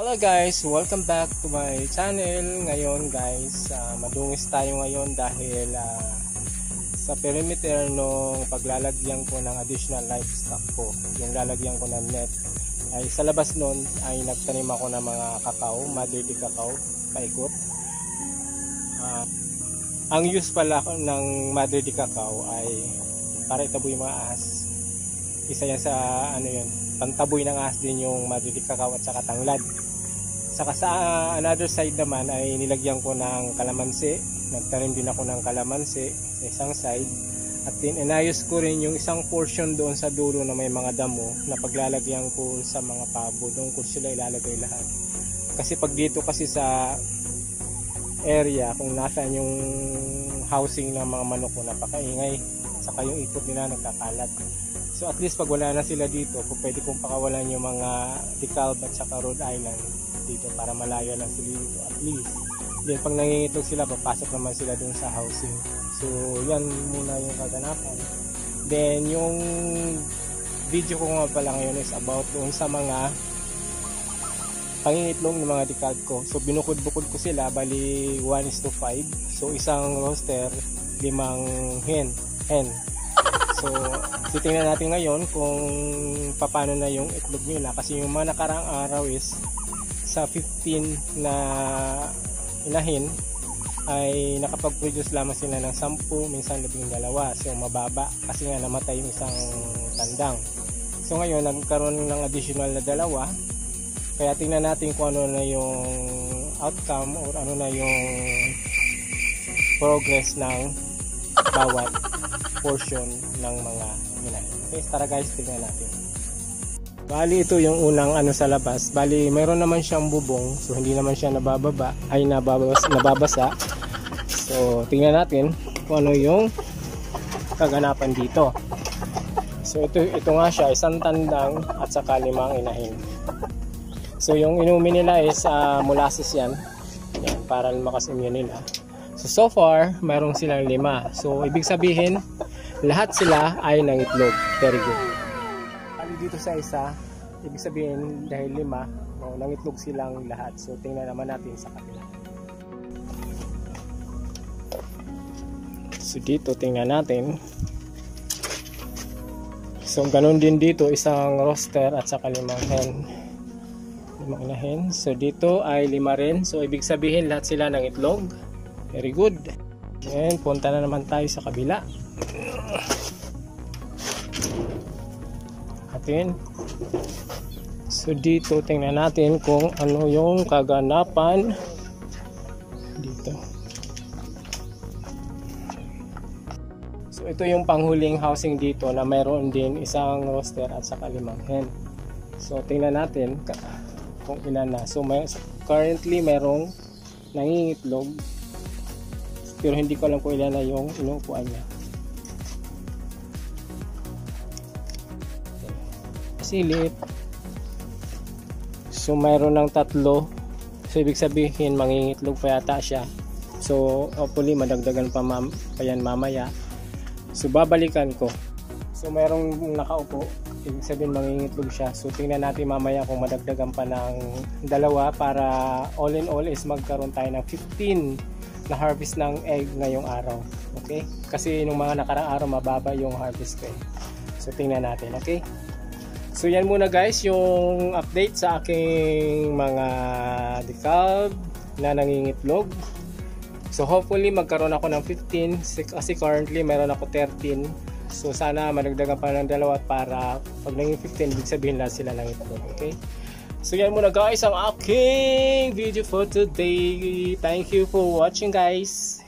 Hello guys, welcome back to my channel. Ngayon guys, madungis tayo ngayon dahil sa perimeter nung paglalagyan ko ng additional livestock ko, yung lalagyan ko ng net, ay sa labas nun ay nagtanim ako ng mga kakao, mother de kakao, paikot. Ang use pala ng mother de kakao ay para itaboy mga ahas. Isa yan sa pantaboy ng ahas din yung mother de kakao at saka tanglad. Saka sa another side naman ay nilagyan ko ng kalamansi. Nagtanim din ako ng kalamansi sa isang side. At inayos ko rin yung isang portion doon sa dulo na may mga damo na paglalagyan ko sa mga pabo. Doon ko sila ilalagay lahat. Kasi pag dito kasi sa area kung nasaan yung housing ng mga manok ko, napakaingay. Saka yung ikot nila nagkakalat. So at least pag wala na sila dito, pwede kong pakawalan yung mga DeKalb at saka Rhode Island dito para malayo lang sila dito at least. Then pag nangingitlog sila, papasok naman sila dun sa housing. So yan muna yung kaganapan. Then yung video ko nga pala ngayon is about doon sa mga pangingitlog ng mga DeKalb ko. So binukod-bukod ko sila, bali 1:5. So isang roster, 5 hen. So titingnan natin ngayon kung paano na yung itlog nila, kasi yung mga nakaraang araw is sa 15 na inahin ay nakapag-produce lamang sila ng 10, minsan 12. So mababa kasi nga namatay yung isang tandang. So ngayon nagkaroon ng additional na 2, kaya tingnan natin kung ano na yung outcome or ano na yung progress ng bawat portion ng mga inahin. Okay, tara guys, tingnan natin. Bali ito yung unang sa labas. Bali mayroon naman siyang bubong, so hindi naman siya nababasa. So tingnan natin kung ano yung kaganapan dito. So ito nga siya, isang tandang at saka 5 inahin. So yung inumin nila is molasses yan. Yan, para lumakas immune nila. So far mayroong silang 5. So ibig sabihin lahat sila ay nangitlog. Very good. Dito sa isa, ibig sabihin dahil 5, nangitlog silang lahat. So tingnan naman natin sa kabila. So dito tingnan natin. So ganun din dito, isang roster at saka 5 hen. 5 inahin. So dito ay 5 rin. So ibig sabihin lahat sila nangitlog. Very good. And punta na naman tayo sa kabila. So dito tingnan natin kung ano yung kaganapan dito. So ito yung panghuling housing dito na mayroon din isang roster at saka 5 hen. So tingnan natin kung ilan na. So currently mayroong nangingitlog, pero hindi ko alam kung ilan na yung inuupuan niya. Silip. So mayroon ng 3. So ibig sabihin mangingitlog pa yata siya. So hopefully madagdagan pa yan mamaya. So babalikan ko. So mayroong nakaupo, ibig sabihin mangingitlog siya. So tingnan natin mamaya kung madagdagan pa ng 2 para all in all is magkaroon tayo ng 15 na harvest ng egg ngayong araw. Okay? Kasi nung mga nakarang araw mababa yung harvest ko. So tingnan natin, okay? So yan muna guys yung update sa aking mga DeKalb na nangingitlog. So hopefully magkaroon ako ng 15 kasi currently meron ako 13. So sana madagdagan pa ng 2 para pag naging 15 ibig sabihin lahat sila nangitlog. Okay? So yan muna guys ang aking video for today. Thank you for watching guys.